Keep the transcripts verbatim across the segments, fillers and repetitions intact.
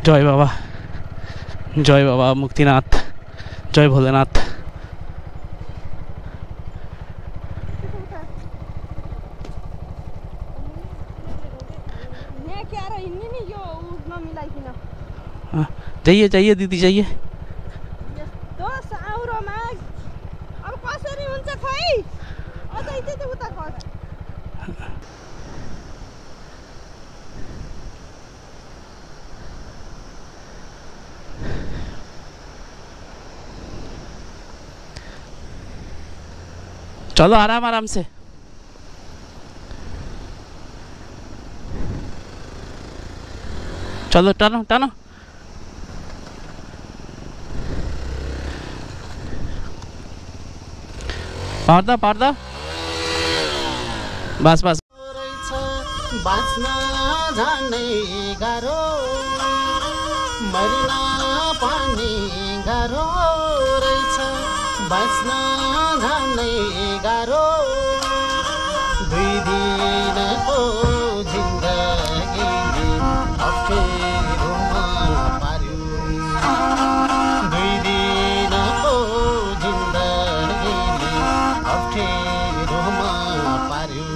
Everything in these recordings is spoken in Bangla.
জয় বাবা, জয় বাবা মুক্তিনাথ, জয় ভোলেনাথ। जाइए जाइए दीदी जाइए। चलो आराम आराम से। चलो टानो टानो। पार्दा पार्दा बस बस। बाँच्न जान्नै गाह्रो, मरिन पनि गाह्रो रहेछ, बाँच्न जान्नै गाह्रो, दुई दिनको जिन्दगीले अप्ठ्यारोमा पार्यो, दुई दिनको जिन्दगीले अप्ठ्यारोमा पार्यो।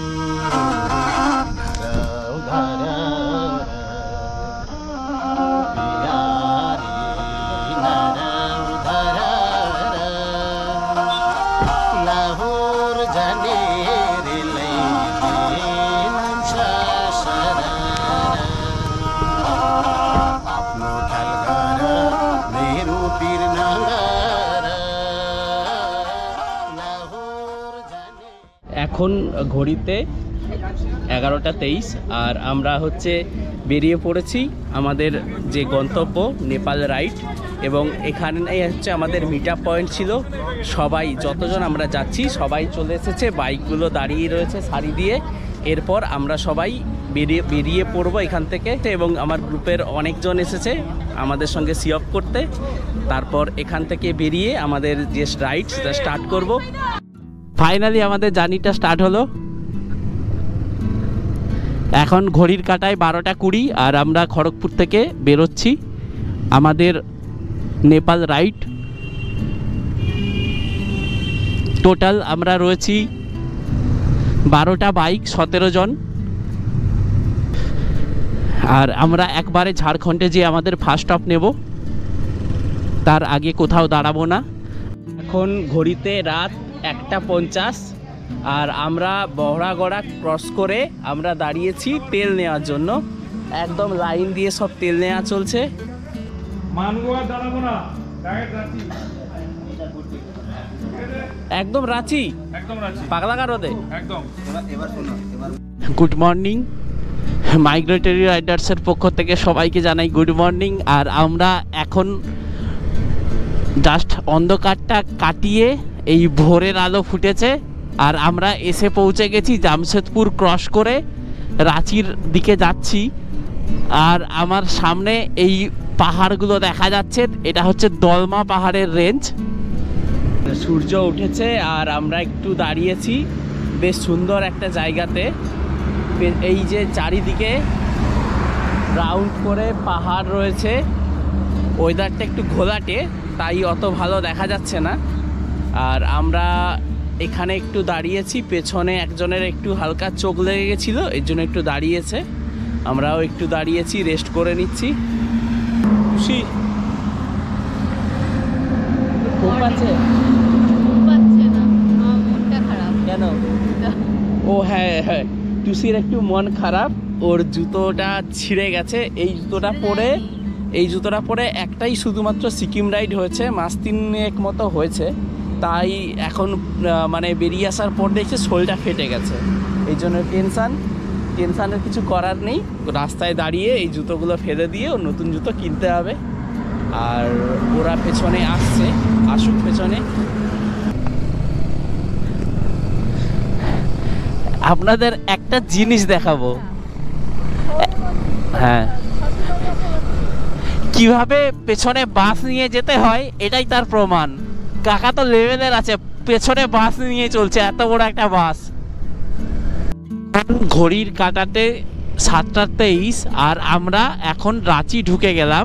এখন ঘড়িতে এগারোটা তেইশ আর আমরা হচ্ছে বেরিয়ে পড়েছি আমাদের যে গন্তব্য নেপাল রাইড। এবং এখানে হচ্ছে আমাদের মিট আপ পয়েন্ট ছিল, সবাই যতজন আমরা যাচ্ছি সবাই চলে এসেছে, বাইকগুলো দাঁড়িয়ে রয়েছে সারি দিয়ে। এরপর আমরা সবাই বেরিয়ে বেরিয়ে পড়বো এখান থেকে। এবং আমার গ্রুপের অনেকজন এসেছে আমাদের সঙ্গে সি অফ করতে। তারপর এখান থেকে বেরিয়ে আমাদের যে রাইড সেটা স্টার্ট করব। ফাইনালি আমাদের জার্নিটা স্টার্ট হলো। এখন ঘড়ির কাঁটায় বারোটা কুড়ি আর আমরা খড়গপুর থেকে বেরোচ্ছি আমাদের নেপাল রাইড। টোটাল আমরা রয়েছি বারোটা বাইক, সতেরো জন। আর আমরা একবারে ঝাড়খণ্ডে যে আমাদের ফার্স্ট স্টপ নেব, তার আগে কোথাও দাঁড়াবো না। এখন ঘড়িতে রাত একটা পঞ্চাশ আর আমরা বহরাগড়া ক্রস করে আমরা দাঁড়িয়েছি তেল নেওয়ার জন্য। একদম লাইন দিয়ে সব তেল নেওয়া চলছে। একদম রাঁচি, পাগলাগারদে একদম। গুড মর্নিং, মাইগ্রেটরি রাইডার্সের পক্ষ থেকে সবাইকে জানাই গুড মর্নিং। আর আমরা এখন জাস্ট অন্ধকারটা কাটিয়ে এই ভোরের আলো ফুটেছে আর আমরা এসে পৌঁছে গেছি জামশেদপুর ক্রস করে রাঁচির দিকে যাচ্ছি। আর আমার সামনে এই পাহাড়গুলো দেখা যাচ্ছে, এটা হচ্ছে দলমা পাহাড়ের রেঞ্জ। সূর্য উঠেছে আর আমরা একটু দাঁড়িয়েছি বেশ সুন্দর একটা জায়গাতে। এই যে চারিদিকে রাউন্ড করে পাহাড় রয়েছে, ওয়েদারটা একটু ঘোলাটে তাই অত ভালো দেখা যাচ্ছে না। আর আমরা এখানে একটু দাঁড়িয়েছি, পেছনে একজনের একটু হালকা চোখ লেগে গেছিলো, এর জন্য একটু দাঁড়িয়েছে। আমরাও একটু দাঁড়িয়েছি, রেস্ট করে নিচ্ছি। খুশি খুব পাচ্ছে কেন? ও হ্যাঁ হ্যাঁ, টুসির একটু মন খারাপ, ওর জুতোটা ছিঁড়ে গেছে। এই জুতোটা পরে এই জুতোটা পরে একটাই শুধুমাত্র সিকিম রাইড হয়েছে, মাস তিনেক মতো হয়েছে। তাই এখন মানে বেরিয়ে আসার পর দেখছে সোলটা ফেটে গেছে, এই জন্য টেনশান। টেনশানের কিছু করার নেই, রাস্তায় দাঁড়িয়ে এই জুতোগুলো ফেলে দিয়ে ও নতুন জুতো কিনতে হবে। আর ওরা পেছনে আসছে, আসুক পেছনে। আপনাদের একটা জিনিস দেখাবো, হ্যাঁ, কিভাবে পেছনে বাস নিয়ে যেতে হয় এটাই তার প্রমাণ। কাকা তো লেভেলের আছে, পেছনে বাস নিয়ে চলছে, এত বড় একটা বাস। ঘড়ির কাঁটাতে সাতটা তেইশ আর আমরা এখন রাঁচি ঢুকে গেলাম।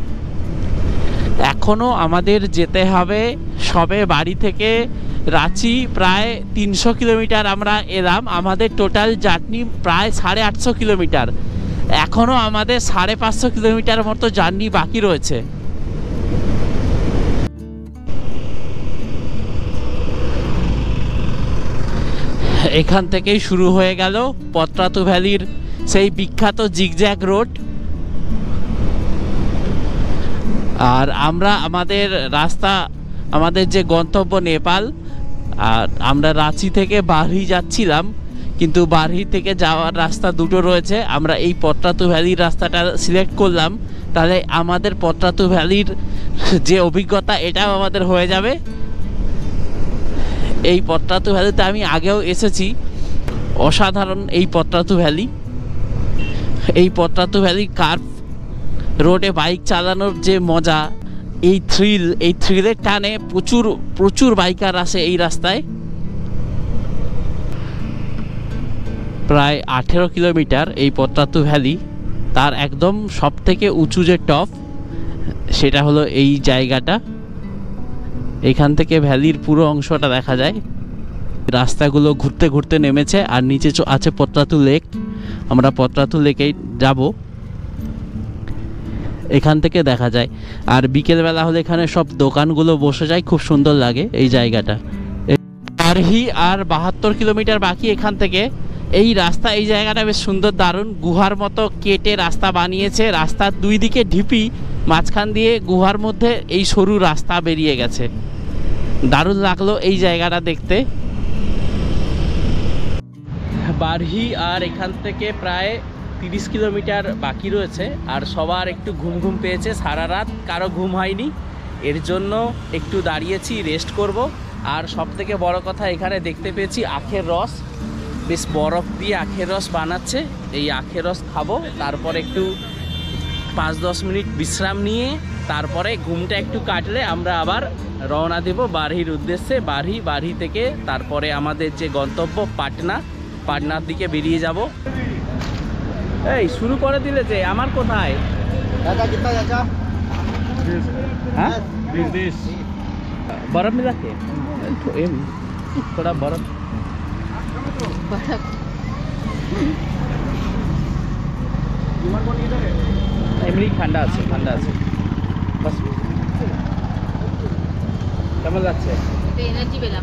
এখনও আমাদের যেতে হবে, সবে বাড়ি থেকে রাঁচি প্রায় তিনশো কিলোমিটার আমরা এলাম। আমাদের টোটাল জার্নি প্রায় সাড়ে আটশো কিলোমিটার। এখনও আমাদের সাড়ে পাঁচশো কিলোমিটার মতো জার্নি বাকি রয়েছে। এখান থেকেই শুরু হয়ে গেল পত্রাতু ভ্যালির সেই বিখ্যাত জিগজ্যাগ রোড। আর আমরা আমাদের রাস্তা, আমাদের যে গন্তব্য নেপাল, আর আমরা রাঁচি থেকে বারহি যাচ্ছিলাম, কিন্তু বারহি থেকে যাওয়ার রাস্তা দুটো রয়েছে। আমরা এই পত্রাতু ভ্যালির রাস্তাটা সিলেক্ট করলাম, তাহলে আমাদের পত্রাতু ভ্যালির যে অভিজ্ঞতা এটাও আমাদের হয়ে যাবে। এই পত্রাতু ভ্যালিতে আমি আগেও এসেছি, অসাধারণ এই পত্রাতু ভ্যালি। এই পত্রাতু ভ্যালি কার্ভ রোডে বাইক চালানোর যে মজা, এই থ্রিল, এই থ্রিলের টানে প্রচুর প্রচুর বাইকার আসে এই রাস্তায়। প্রায় আঠেরো কিলোমিটার এই পত্রাতু ভ্যালি। তার একদম সব থেকে উঁচু যে টপ, সেটা হলো এই জায়গাটা। এখান থেকে ভ্যালির পুরো অংশটা দেখা যায়। রাস্তাগুলো ঘুরতে ঘুরতে নেমেছে, আর নিচে আছে পত্রাতু লেক। আমরা পত্রাতু লেকেই যাব, এখান থেকে দেখা যায়। আর বিকেলবেলা হলে এখানে সব দোকানগুলো বসে যায়, খুব সুন্দর লাগে এই জায়গাটা। বারহি আর বাহাত্তর কিলোমিটার বাকি এখান থেকে। এই রাস্তা, এই জায়গাটা বেশ সুন্দর, দারুণ। গুহার মতো কেটে রাস্তা বানিয়েছে, রাস্তার দুই দিকে ঢিপি, মাঝখান দিয়ে গুহার মধ্যে এই সরু রাস্তা বেরিয়ে গেছে। দারুণ লাগলো এই জায়গাটা দেখতে। বারহি আর এখান থেকে প্রায় তিরিশ কিলোমিটার বাকি রয়েছে। আর সবার একটু ঘুম ঘুম পেয়েছে, সারা রাত কারো ঘুম হয়নি, এর জন্য একটু দাঁড়িয়েছি, রেস্ট করব। আর সব থেকে বড় কথা, এখানে দেখতে পেয়েছি আখের রস, বেশ বরফ দিয়ে আখের রস বানাচ্ছে। এই আখের রস খাবো, তারপর একটু পাঁচ দশ মিনিট বিশ্রাম নিয়ে তারপরে ঘুমটা একটু কাটলে আমরা আবার রওনা দেব বারহির উদ্দেশ্যে। বারহি বারহি থেকে তারপরে আমাদের যে গন্তব্য পাটনা, পাটনার দিকে বেরিয়ে যাব। এই শুরু করে দিলে যে, আমার কোথায়? दादा कितना चाचा? हाँ बीस बीस। बर्फ मिला के थोड़ा बर्फ এমনি ঠান্ডা আছে, ঠান্ডা আছে। বাস কেমন লাগছে? এনার্জি পেলাম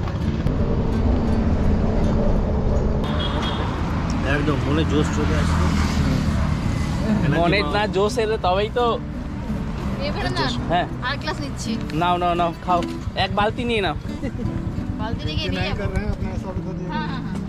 একদম মনে জোশ চলে আসছে। মনে না জোশ এলে তবেই তো। এবারে না, হ্যাঁ আর ক্লাস নিচ্ছি। নাও নাও নাও, খাও, এক বালতি নিয়ে নাও। বালতি থেকে নিয়ে যাবো। হ্যাঁ হ্যাঁ হ্যাঁ।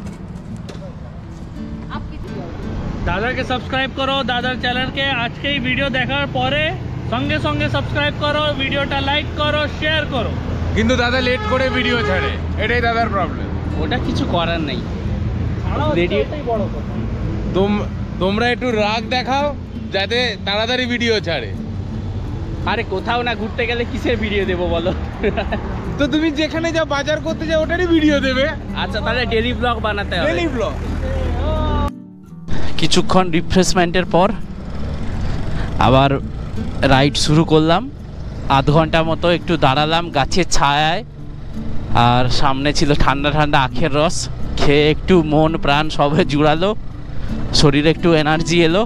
আপ কিতনে? দাদাকে সাবস্ক্রাইব করো, দাদার চ্যানেলকে আজকেই ভিডিও দেখার পরে সঙ্গে সঙ্গে সাবস্ক্রাইব করো, ভিডিওটা লাইক করো, শেয়ার করো। কিন্তু দাদা লেট করে ভিডিও ছাড়ে, এটাই দাদার প্রবলেম। ওটা কিছু করার নেই, রেডিওটাই বড় কথা। তোমরা একটু রাগ দেখাও যাতে তাড়াতাড়ি ভিডিও ছাড়ে। আরে কোথাও না ঘুরতে গেলে কিসের ভিডিও দেবো বলো? তো তুমি যেখানে যাও, বাজার করতে যাও, ওটারই ভিডিও দেবে। আচ্ছা তাহলে ডেলি ব্লগ বানাতে হবে। Daily vlog. কিছুক্ষণ রিফ্রেশমেন্টের পর আবার রাইড শুরু করলাম। আধ ঘন্টা মতো একটু দাঁড়ালাম গাছের ছায়ায়, আর সামনে ছিল ঠান্ডা ঠান্ডা আখের রস। খেয়ে একটু মন প্রাণ সবে জুড়ালো, শরীরে একটু এনার্জি এলো।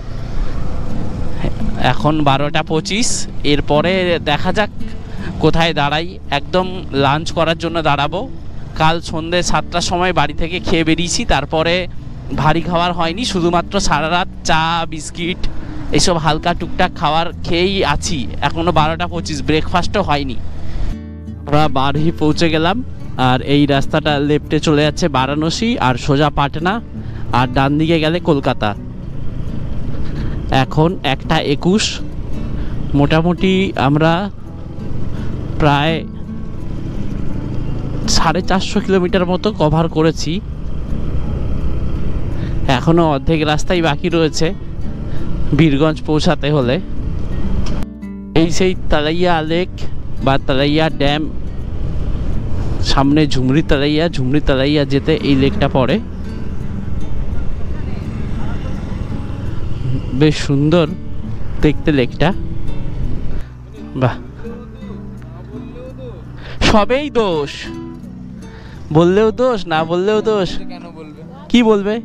এখন বারোটা পঁচিশ, এরপরে দেখা যাক কোথায় দাঁড়াই। একদম লাঞ্চ করার জন্য দাঁড়াবো। কাল সন্ধ্যে সাতটার সময় বাড়ি থেকে খেয়ে বেরিয়েছি, তারপরে ভারী খাবার হয়নি, শুধুমাত্র সারা রাত চা বিস্কিট এইসব হালকা টুকটাক খাবার খেয়েই আছি। এখনও বারোটা পঁচিশ, ব্রেকফাস্টও হয়নি। আমরা বারহি পৌঁছে গেলাম, আর এই রাস্তাটা লেফটে চলে যাচ্ছে বারাণসী, আর সোজা পাটনা, আর ডান দিকে গেলে কলকাতা। এখন একটা একুশ, মোটামুটি আমরা প্রায় সাড়ে চারশো কিলোমিটার মতো কভার করেছি। এখনও অর্ধেক রাস্তাই বাকি রয়েছে বীরগঞ্জ পৌঁছাতে হলে। এই সেই তালাইয়া লেক বা তালাইয়া ড্যাম, সামনে ঝুমরি তালাইয়া, ঝুমরি তালাইয়া যেতে এই লেকটা পড়ে। বেশ সুন্দর দেখতে লেকটা। বাহ, সবেই দোষ, বললেও দোষ, না বললেও দোষ। কেন বলবে? কি বলবে?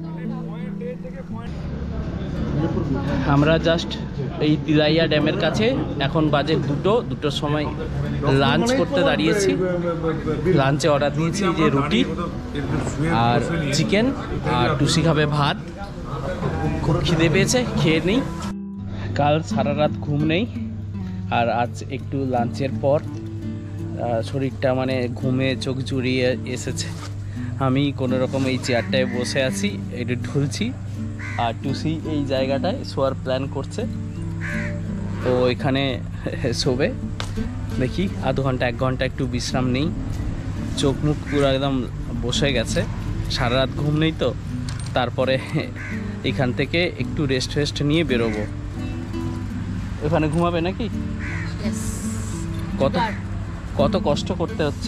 আমরা জাস্ট এই তিলাইয়া ড্যামের কাছে, এখন বাজে দুটো দুটোর সময় লাঞ্চ করতে দাঁড়িয়েছি। লাঞ্চে অর্ডার দিয়েছি যে রুটি আর চিকেন, আর টুসি খাবে ভাত। খুব খিদে পেয়েছে, খেয়ে নিই। কাল সারা রাত ঘুম নেই, আর আজ একটু লাঞ্চের পর শরীরটা মানে ঘুমে চোখ জুড়িয়ে এসেছে। আমি কোনো রকম এই চেয়ারটায় বসে আছি, একটু ঢুলছি, আর টুসি এই জায়গাটায় শোয়ার প্ল্যান করছে। তো এখানে শোবে, দেখি আধ ঘন্টা এক ঘন্টা একটু বিশ্রাম নেই। চোখ মুখ পুরো একদম বসে গেছে, সারা রাত ঘুম নেই তো। তারপরে এখান থেকে একটু রেস্ট ফেস্ট নিয়ে বেরোবো। ওখানে ঘুমাবে নাকি? কত কত কষ্ট করতে হচ্ছে।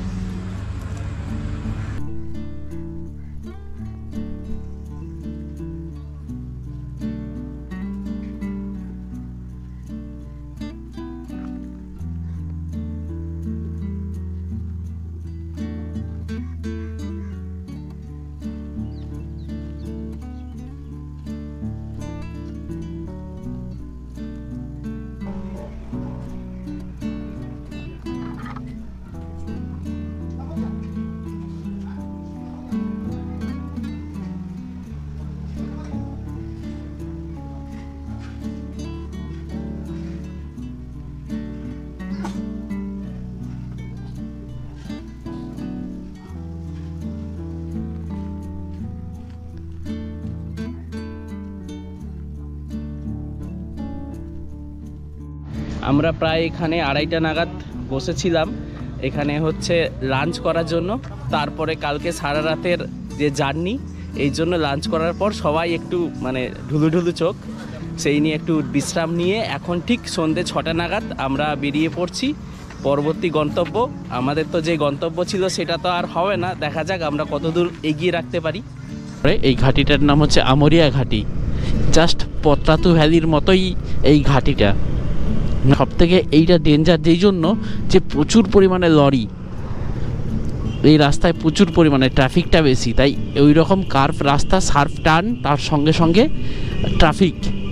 আমরা প্রায় এখানে আড়াইটা নাগাদ বসেছিলাম এখানে হচ্ছে লাঞ্চ করার জন্য। তারপরে কালকে সারা রাতের যে জার্নি, এই জন্য লাঞ্চ করার পর সবাই একটু মানে ঢুলু ঢুলু চোখ, সেই নিয়ে একটু বিশ্রাম নিয়ে এখন ঠিক সন্ধ্যে ছটা নাগাদ আমরা বেরিয়ে পড়ছি পরবর্তী গন্তব্য। আমাদের তো যে গন্তব্য ছিল সেটা তো আর হবে না, দেখা যাক আমরা কতদূর এগিয়ে রাখতে পারি। এই ঘাটিটার নাম হচ্ছে আমরিয়া ঘাটি, জাস্ট পতরাতু ভ্যালির মতোই এই ঘাটিটা। সব থেকে এইটা ডেঞ্জার যেই জন্য যে প্রচুর পরিমাণে লরি, এই রাস্তায় প্রচুর পরিমাণে ট্রাফিকটা বেশি, তাই ওই রকম কার্ভ রাস্তা, সার্ফ টার্ন, তার সঙ্গে সঙ্গে ট্রাফিক।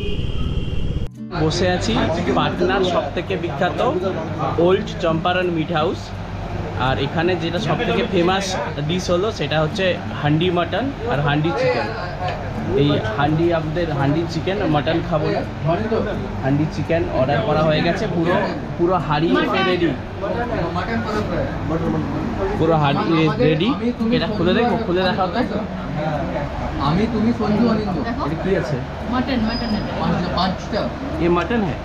বসে আছি পাটনার সব থেকে বিখ্যাত ওল্ড চম্পারন মিট হাউস, আর এখানে যেটা সব থেকে ফেমাস ডিশ হলো সেটা হচ্ছে হান্ডি মাটন আর হান্ডি চিকেন। এই হান্ডি আমাদের হান্ডি চিকেন, মাটন খাবো না, হান্ডি চিকেন অর্ডার করা হয়ে গেছে। পুরো পুরো হাঁড়ি রেডি, পুরো হাঁড়ি রেডি। এটা খুলে দেখো, খুলে দেখাও তো। আমি তুমি সঞ্জু অনিন্দ, এটা কি আছে? मटन मटन है পাঁচটা ये मटन है?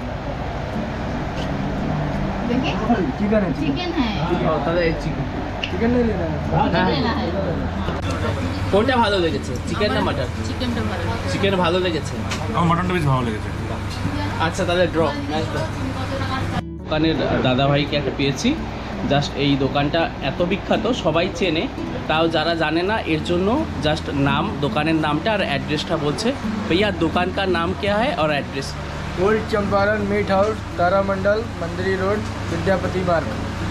देखिए চিকেন আছে। चिकन है ও, তাহলে চিকেন চিকেন नहीं लेना है। चिकन लेना है কোনটা ভালো লেগেছে, চিকেন না মাটন? चिकन तो भाলো চিকেন ভালো লেগেছে। আমার মাটনটা বেশ ভালো লেগেছে। আচ্ছা তাহলে ড্র ম্যাচ ড্র। দোকানের দাদাভাইকে একটা পেয়েছি, জাস্ট এই দোকানটা এত বিখ্যাত সবাই চেনে, তাও যারা জানে না এর জন্য জাস্ট নাম, দোকানের নামটা আর অ্যাড্রেসটা বলছে। भैया दुकान का नाम क्या है और address? Old Champaran meat house, Taramandal, Mandiri road, Vidyapati मार्ग।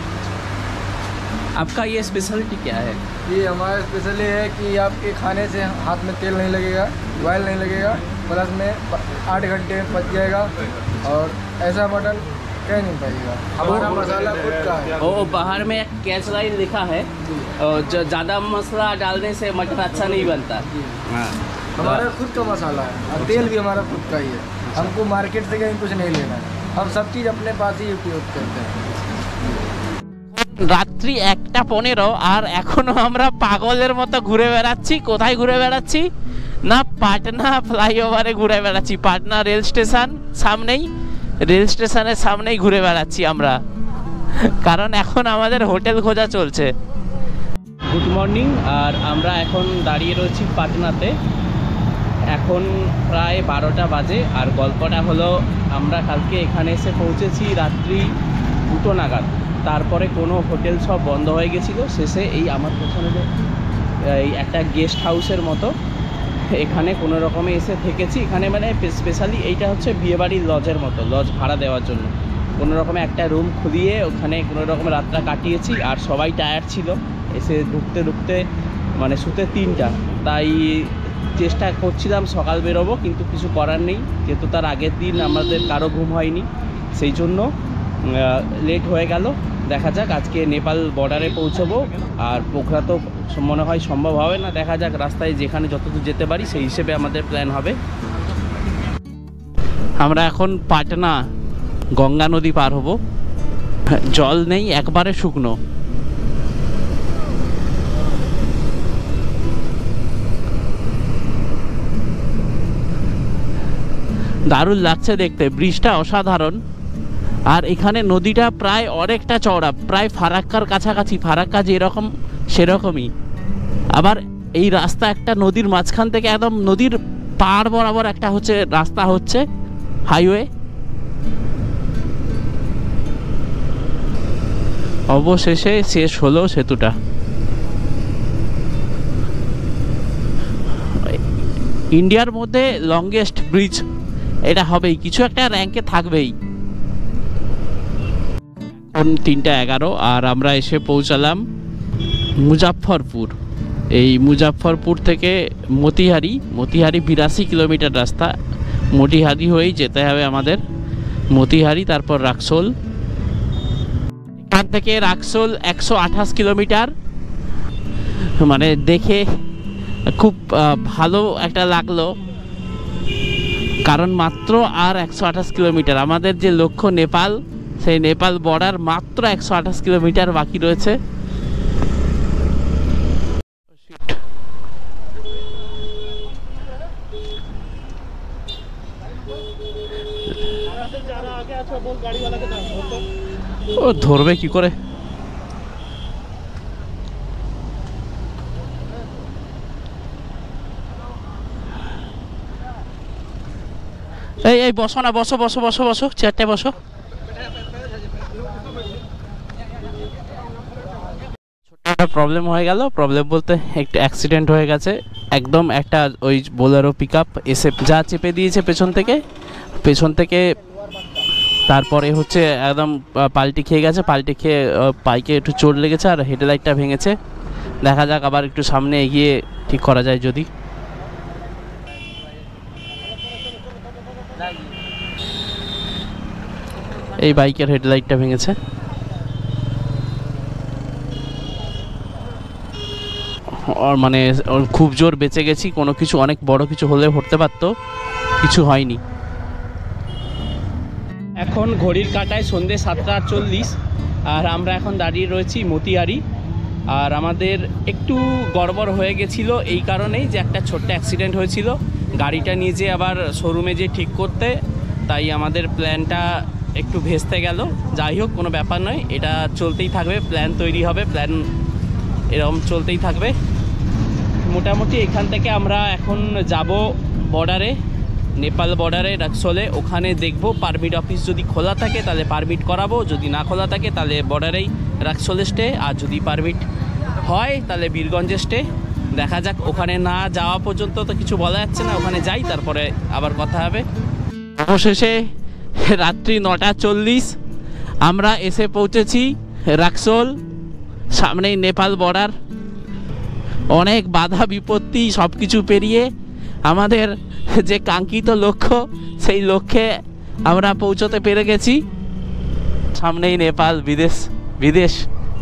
आपका ये स्पेशलिटी क्या है? ये हमारा स्पेशल ये है कि आपके खाने से हाथ में तेल नहीं लगेगा, ऑयल नहीं लगेगा, प्लस में आठ घंटे में पच जाएगा, और ऐसा मटन कह नहीं पाएगा। हमारा मसाला खुद का है। ओ बाहर में कैच लाइन लिखा है, और जो ज़्यादा मसाला डालने से मटन अच्छा नहीं बनता। हाँ, हमारा खुद का मसाला है, और तेल भी हमारा खुद का ही है। हमको मार्केट से कहीं कुछ नहीं लेना है, हम सब चीज़ अपने पास ही उपयोग करते हैं। রাত্রি একটা পনেরো, আর এখনো আমরা পাগলের মতো ঘুরে বেড়াচ্ছি। কোথায় ঘুরে বেড়াচ্ছি না, পাটনা ফ্লাইওভারে ঘুরে বেড়াচ্ছি। পাটনা রেল স্টেশন সামনেই, রেল স্টেশনের সামনেই ঘুরে বেড়াচ্ছি আমরা, কারণ এখন আমাদের হোটেল খোঁজা চলছে। গুড মর্নিং, আর আমরা এখন দাঁড়িয়ে রয়েছি পাটনাতে। এখন প্রায় বারোটা বাজে, আর গল্পটা হলো আমরা কালকে এখানে এসে পৌঁছেছি রাত্রি দুটো নাগাদ। তারপরে কোনো হোটেল সব বন্ধ হয়ে গেছিলো। শেষে এই আমার পেছনে যে এই একটা গেস্ট হাউসের মতো, এখানে কোনো রকমে এসে থেকেছি। এখানে মানে স্পেশালি এইটা হচ্ছে বিয়েবাড়ির লজের মতো, লজ ভাড়া দেওয়ার জন্য কোনো রকমে একটা রুম খুলিয়ে ওখানে কোনো রকমে রাতটা কাটিয়েছি। আর সবাই টায়ার্ড ছিল, এসে ঢুকতে ঢুকতে মানে শুতে তিনটা, তাই চেষ্টা করছিলাম সকাল বেরোবো, কিন্তু কিছু করার নেই, যেহেতু তার আগের দিন আমাদের কারো ঘুম হয়নি, সেই জন্য লেট হয়ে গেল। দেখা যাক, আজকে নেপাল বর্ডারে পৌঁছবো। আর পোখরা তো মনে হয় সম্ভব হবে না, দেখা যাক রাস্তায় যেখানে যতদূর যেতে পারি সেই হিসেবে আমাদের প্ল্যান হবে। আমরা এখন পাটনা গঙ্গা নদী পার হব। জল নেই, একবারে শুকনো। দারুণ লাগছে দেখতে, ব্রিজটা অসাধারণ। আর এখানে নদীটা প্রায় অনেকটা চওড়া, প্রায় ফারাক্কার কাছাকাছি, ফারাক্কা যেরকম সেরকমই। আবার এই রাস্তা একটা নদীর মাঝখান থেকে একদম নদীর পাড় বরাবর একটা হচ্ছে রাস্তা, হচ্ছে হাইওয়ে। অবশেষে শেষ হলো সেতুটা। ইন্ডিয়ার মধ্যে লংগেস্ট ব্রিজ এটা হবেই, কিছু একটা র্যাঙ্কে থাকবেই। এখন তিনটা এগারো আর আমরা এসে পৌঁছালাম মুজাফফরপুর। এই মুজাফফরপুর থেকে মতিহারি, মতিহারি বিরাশি কিলোমিটার রাস্তা, মতিহারি হয়েই যেতে হবে আমাদের। মতিহারি, তারপর রাক্সোল। এখান থেকে রাক্সোল একশো আঠাশ কিলোমিটার। মানে দেখে খুব ভালো একটা লাগলো, কারণ মাত্র আর একশো আঠাশ কিলোমিটার। আমাদের যে লক্ষ্য নেপাল, সেই নেপাল বর্ডার মাত্র একশো আঠাশ কিলোমিটার বাকি রয়েছে। ও ধরবে কি করে? এই এই বসো না, বসো বসো বসো বসো, চেয়ারটায় বসো। একটা প্রবলেম হয়ে গেল, প্রবলেম বলতে একটা অ্যাক্সিডেন্ট হয়ে গেছে। একদম একটা ওই বোলেরো পিক আপ এসে যা চেপে দিয়েছে পেছন থেকে, পেছন থেকে তারপরে হচ্ছে একদম পাল্টি খেয়ে গেছে। পাল্টি খেয়ে বাইকে একটু চোট লেগেছে আর হেডলাইটটা ভেঙেছে। দেখা যাক আবার একটু সামনে এগিয়ে ঠিক করা যায় যদি। এই বাইকের হেডলাইটটা ভেঙেছে। আর মানে খুব জোর বেঁচে গেছি, কোনো কিছু অনেক বড় কিছু হলে হতে পারতো, কিছু হয়নি। এখন ঘড়ির কাঁটায় সন্ধ্যে সাতটা আটচল্লিশ আর আমরা এখন দাঁড়িয়ে রয়েছি মতিহারি। আর আমাদের একটু গড়বড় হয়ে গেছিলো এই কারণেই যে একটা ছোট্ট অ্যাক্সিডেন্ট হয়েছিল, গাড়িটা নিয়ে যে আবার শোরুমে যে ঠিক করতে, তাই আমাদের প্ল্যানটা একটু ভেস্তে গেল। যাই হোক, কোনো ব্যাপার নয়, এটা চলতেই থাকবে, প্ল্যান তৈরি হবে, প্ল্যান এরকম চলতেই থাকবে। মোটামুটি এখান থেকে আমরা এখন যাব বর্ডারে, নেপাল বর্ডারে রাক্সোলে। ওখানে দেখব পারমিট অফিস যদি খোলা থাকে তাহলে পারমিট করাবো, যদি না খোলা থাকে তাহলে বর্ডারেই রাক্সোলে স্টে, আর যদি পারমিট হয় তাহলে বীরগঞ্জে স্টে। দেখা যাক, ওখানে না যাওয়া পর্যন্ত তো কিছু বলা যাচ্ছে না, ওখানে যাই তারপরে আবার কথা হবে। অবশেষে রাত্রি নটা চল্লিশ আমরা এসে পৌঁছেছি রাক্সোল, সামনেই নেপাল বর্ডার। অনেক বাধা বিপত্তি সব কিছু পেরিয়ে আমাদের যে কাঙ্ক্ষিত লক্ষ্য, সেই লক্ষ্যে আমরা পৌঁছতে পেরে গেছি। সামনেই নেপাল, বিদেশ বিদেশ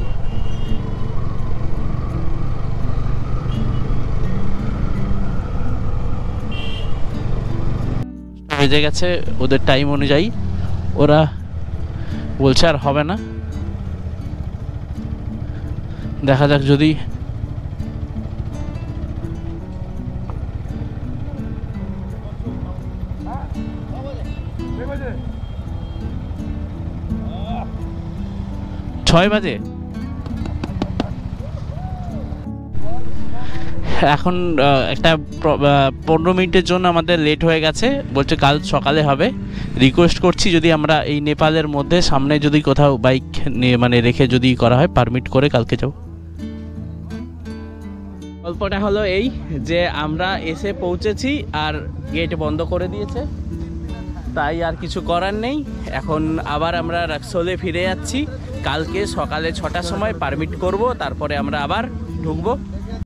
বেজে গেছে ওদের টাইম অনুযায়ী, ওরা বলছে আর হবে না। দেখা যাক, যদি ছয় বাজে এখন একটা পনেরো মিনিটের জন্য আমাদের লেট হয়ে গেছে, বলছে কাল সকালে হবে। রিকোয়েস্ট করছি যদি আমরা এই নেপালের মধ্যে সামনে যদি কোথাও বাইক মানে রেখে যদি করা হয়, পারমিট করে কালকে যাও। গল্পটা হলো এই যে আমরা এসে পৌঁছেছি আর গেট বন্ধ করে দিয়েছে, তাই আর কিছু করার নেই। এখন আবার আমরা রাক্সোলে ফিরে যাচ্ছি। কালকে সকালে ছটার সময় পারমিট করব, তারপরে আমরা আবার ঢুকবো।